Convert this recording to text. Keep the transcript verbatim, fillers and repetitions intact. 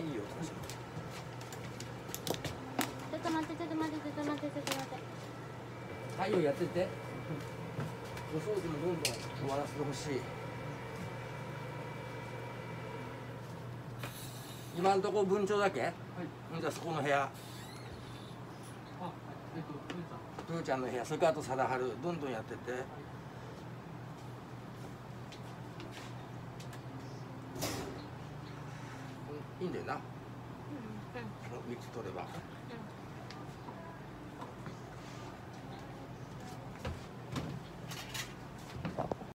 いよ。 ちょっと待ってちょっと待ってちょっと待ってちょっと待って。 はいよ、やってて。お掃除もどんどん終わらせてほしい。今んとこ文鳥だけ？はい。じゃあそこの部屋。あ、えっとプーちゃんの部屋、それからあと貞治、どんどんやってて。はい、いいんだよな。うん、うん。みっつ取れば。うん。